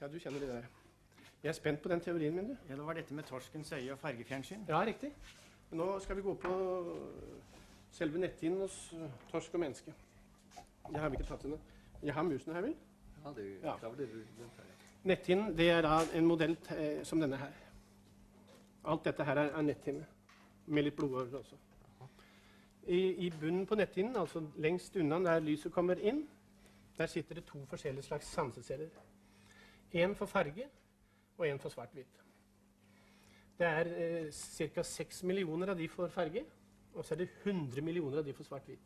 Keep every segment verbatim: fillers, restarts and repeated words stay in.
Ja, du kjenner det der. Jeg er spent på den teorien min, du. Ja, det var dette med torskens øye og fargefjernsyn. Ja, riktig. Nå skal vi gå på selve netthinnen hos torsk og menneske. Jeg har vi ikke tatt henne. Jeg har musen her, vel? Ja, det Ja. kravler rundt her. Ja. Netthinnen, det er da en modell eh, som denne her. Alt dette her er, er netthinne, med litt blodårer også. I, I bunnen på netthinnen, altså lengst unna der lyset kommer inn, der sitter det to forskjellige slags sanseceller. En for farge, og en for svart-hvitt. Det er eh, ca. seks millioner av de for farge, og så er det hundre millioner av de for svart-hvitt.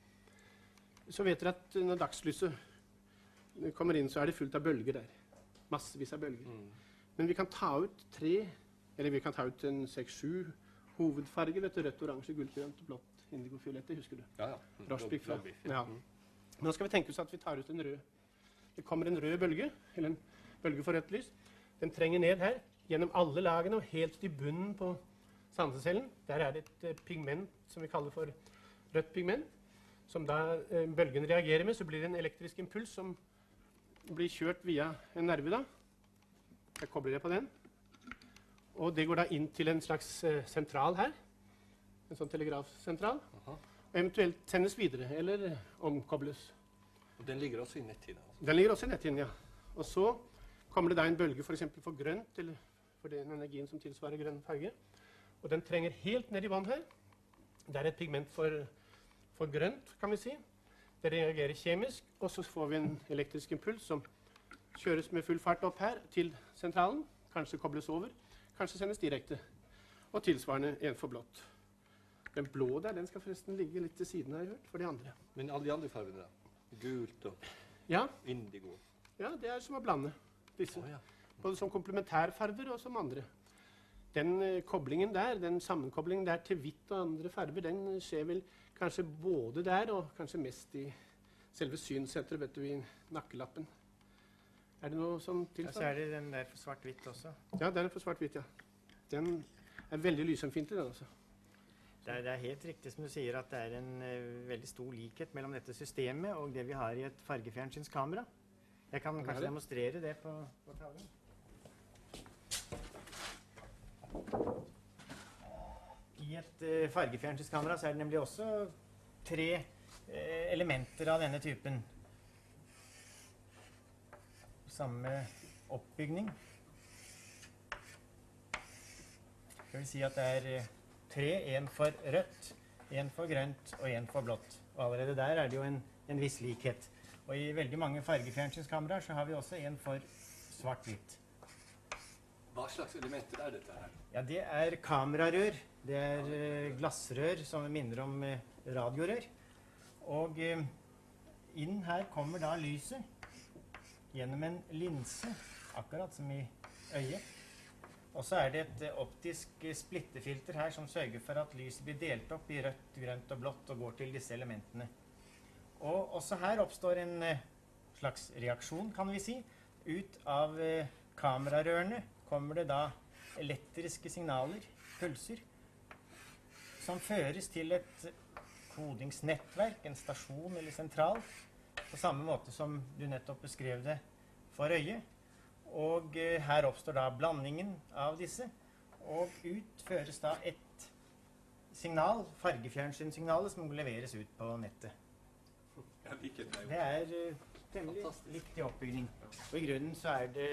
Så vet dere at når dagslyset kommer inn, så er det fullt av bølger der. Massevis av bølger. Mm. Men vi kan ta ut tre, eller vi kan ta ut en seks-sju hovedfarger, vet du, rødt, oransje, gullgrønt, blått, indigo, fiolett, husker du? Ja, ja. Rostbiff, ja. Blåbiff, Ja. Nå skal vi tenke oss at vi tar ut en rød. Det kommer en rød bølge, eller en bølge for rødt lys. Den trenger ned her, gjennom alle lagene og helt til bunnen på sansecellen. Der er det et eh, pigment som vi kaller for rødt pigment, som da eh, bølgen reagerer med, så blir det en elektrisk impuls som blir kjørt via en nerve da. Jeg kobler det på den. Og det går da inn til en slags eh, sentral her, en sånn telegrafsentral, Aha. og eventuelt sendes videre, eller eh, omkobles. Og den ligger også i netthinnen. Altså. Den ligger også i netthinnen, ja. Og så kommer det da en bølge for eksempel for grønt, eller for den energien som tilsvarer grønn farge. Og den trenger helt ned i vann her. Det er et pigment for, for grønt, kan vi si. Det reagerer kjemisk, og så får vi en elektrisk impuls som kjøres med full fart opp her til sentralen. Kanskje kobles over, kanskje sendes direkte. Og tilsvarende en for blått. Den blå der, den skal forresten ligge litt til siden, har jeg hørt, for de andre. Men alle de andre fargene da? Gult og Ja, indigo. ja det er som å blande disse. Å, ja. Både som komplementærfarver og som andre. Den eh, koblingen der, den sammenkoblingen der til hvitt og andre farver, den eh, skjer vel kanskje både der og kanskje mest i selve synssenteret, vet du, i nakkelappen. Er det noe som Ja, så tilsvarer? er det den der for svart-hvitt også. Ja, den er for svart-hvitt, ja. Den er veldig lysømfintlig, den altså. Det er, det er helt riktig som du sier at det er en uh, veldig stor likhet mellom dette systemet og det vi har i et fargefjernsynskamera. Jeg kan Ja, kanskje det. demonstrere det på, på tavlen. I et uh, fargefjernsynskamera så er det nemlig også tre uh, elementer av denne typen. Samme oppbygning. Det vil si at det er uh, tre, en for rødt, en for grønt og en for blått. Og allerede der er det jo en, en viss likhet. Og i veldig mange fargefjernsynskameraer så har vi også en for svart-hvitt. Hva slags elementer er dette her? Ja, det er kamerarør. Det er eh, glassrør som minner om eh, radiorør. Og eh, inn her kommer da lyset gjennom en linse, akkurat som i øyet. Og så er det et eh, optisk eh, splittefilter her som sørger for at lyset blir delt opp i rødt, grønt og blått og går til disse elementene. Og også her oppstår en eh, slags reaksjon, kan vi si. Ut av eh, kamerarørene kommer det da elektriske signaler, pulser, som føres til et kodingsnettverk, en stasjon eller sentral, på samme måte som du nettopp beskrev det for øyet. Og eh, her oppstår da blandingen av disse, og ut føres da et signal, fargefjernsynssignalet, som leveres ut på nettet. Jeg liker det jo. Det er eh, temmelig Fantastisk. likt i oppbygning. Og i grunnen så er det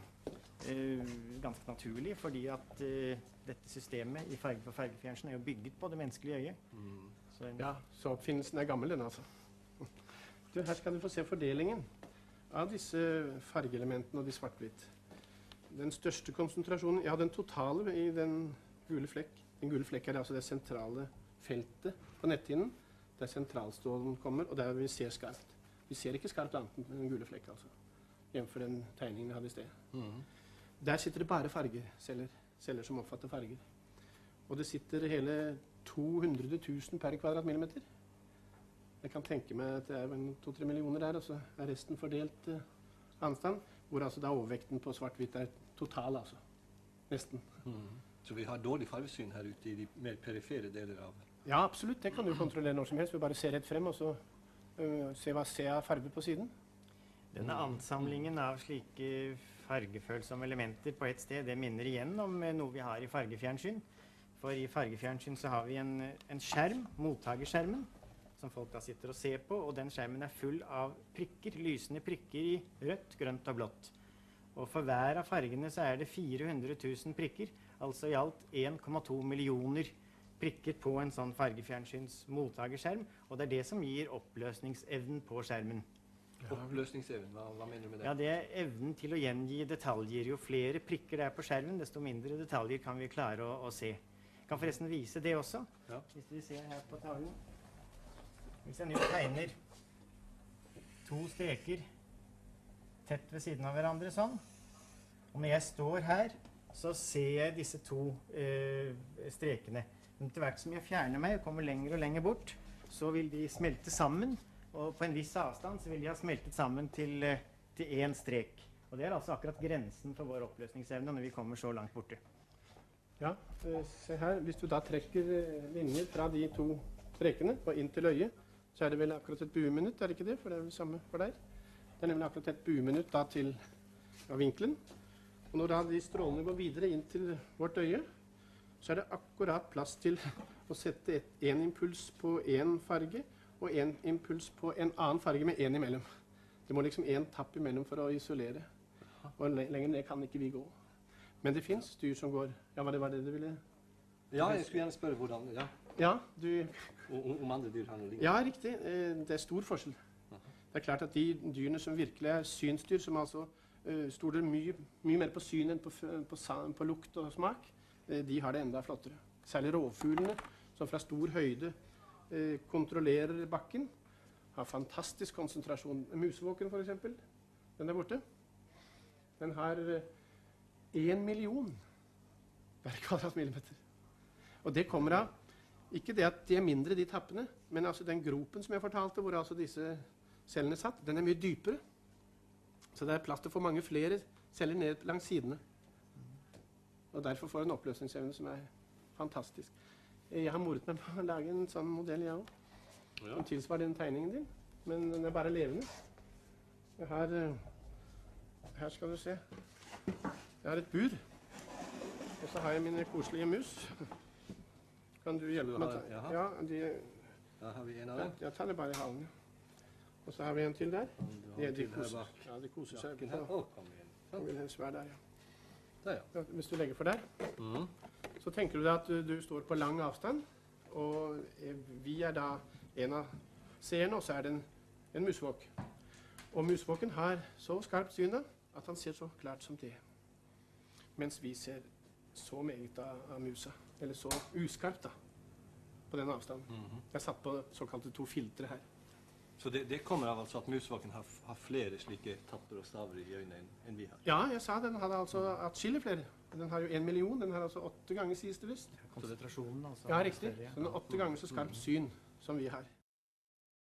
eh, ganske naturlig, fordi at eh, dette systemet i farge for fargefjernsyn er jo bygget på det menneskelige øyet. Mm. Så en, Ja, så oppfinnelsen er gammel, den altså. Du, her skal du få se fordelingen av disse fargeelementene og de svart-hvitt. Den største konsentrasjonen, ja, den totale i den gule flekk. Den gule flekk er altså det sentrale feltet på netthinnen, der sentralstrålen kommer, og der vi ser skarpt. Vi ser ikke skarpt annet enn den gule flekk, altså. Jevnfor den tegningen jeg hadde i sted. Mm. Der sitter det bare fargeceller, celler som oppfatter farger. Og det sitter hele to hundre tusen per kvadratmillimeter. Jeg kan tenke meg at det er to-tre millioner der, og så er resten fordelt eh, anstand, hvor altså da overvekten på svart-hvitt er total, altså. Nesten. Mm. Så vi har dårlig farvesyn her ute i de mer perifere deler av... Ja, absolutt. Det kan du kontrollere når som helst. Vi bare ser rett frem, og så øh, se hva ser av farge på siden. Denne ansamlingen av slike fargefølsomme elementer på et sted, det minner igjen om eh, noe vi har i fargefjernsyn. For i fargefjernsyn så har vi en, en skjerm, mottagerskjermen, som folk da sitter og ser på, og den skjermen er full av prikker, lysende prikker i rødt, grønt og blått. Og for hver av fargene så er det fire hundre tusen prikker, altså i alt en komma to millioner prikker på en sånn fargefjernsyns mottagerskjerm, og det er det som gir oppløsningsevnen på skjermen. Oppløsningsevnen, hva, hva mener du med det? Ja, det er evnen til å gjengi detaljer. Jo flere prikker det er på skjermen, desto mindre detaljer kan vi klare å, å se. Jeg kan forresten vise det også, Ja. hvis vi ser her på tavlen. Hvis jeg nå tegner to streker tett ved siden av hverandre sånn, og når jeg står her, så ser jeg disse to eh, strekene. Men etter hvert som jeg fjerner meg og kommer lenger og lenger bort, så vil de smelte sammen, og på en viss avstand så vil de ha smeltet sammen til, eh, til én strek. Og det er altså akkurat grensen for vår oppløsningsevne når vi kommer så langt borte. Ja, eh, se her. Hvis du da trekker eh, linjer fra de to strekene og inn til øyet, så er det vel akkurat et bueminutt, er det ikke det? For det er vel samme for deg. Det er nemlig akkurat et bueminutt da til ja, vinkelen. Og når da de strålene går videre inn til vårt øye, så er det akkurat plass til å sette et, en impuls på en farge, og en impuls på en annen farge med en imellom. Det må liksom en tapp imellom for å isolere. Og le lenger ned kan ikke vi gå. Men det finnes dyr som går. Ja, var det var det du ville? Ja, jeg skulle gjerne spørre hvordan, ja. Ja, du... Om, om andre dyr har noe lignende. Ja, riktig. Eh, Det er stor forskjell. Det er klart at de dyrene som virkelig er synsdyr, som altså uh, stoler mye, mye mer på syn enn på, på, på lukt og smak, eh, de har det enda flottere. Særlig rovfuglene, som fra stor høyde eh, kontrollerer bakken, har fantastisk konsentrasjon. Musevåken for eksempel, den der borte, den har én million hver kvadratmillimeter. Og det kommer av, ikke det at de er mindre, de tappene, men altså den gropen som jeg fortalte, hvor altså disse cellene satt, den er mye dypere. Så det er plass til å få mange flere celler ned langs sidene. Og derfor får en oppløsningsevne som er fantastisk. Jeg har moret meg på å lage en sånn modell, jeg også, Ja. som tilsvarer den tegningen din, men den er bare levende. Jeg har, eh, her skal du se, jeg har et bur, og så har jeg mine koselige mus. Kan du hjelpe Du meg? har- å ta- jaha. Ja, de, Da har vi en av ja, dem. jeg tar det bare i halen. Og så har vi en til der. Du har De, en de, til her koser, bak. ja, de koser seg. Jakken her. på- Å, kom igjen. Jeg vil helst være der, ja. Der, ja. Ja, hvis du legger for der, Mhm. så tenker du deg at du, du står på lang avstand, og eh, vi er da en av seerne, og så er det en, en musvåk. Og musvåken har så skarpt syn da, at han ser så klart som det. Mens vi ser så meget av, av musa, eller så uskarpt da, på den avstanden. Mhm. Jeg satt på såkalte to filtre her. Så det, det kommer av altså at musvaken har, har flere slike tapper og staver i øynene enn enn vi har. Ja, jeg sa den hadde altså atskillig flere. Den har jo en million, den har altså åtte ganger, sies det visst. Konsentrasjonen altså. Ja, er riktig. større, ja. Så den har åtte ganger så skarpt syn som vi har.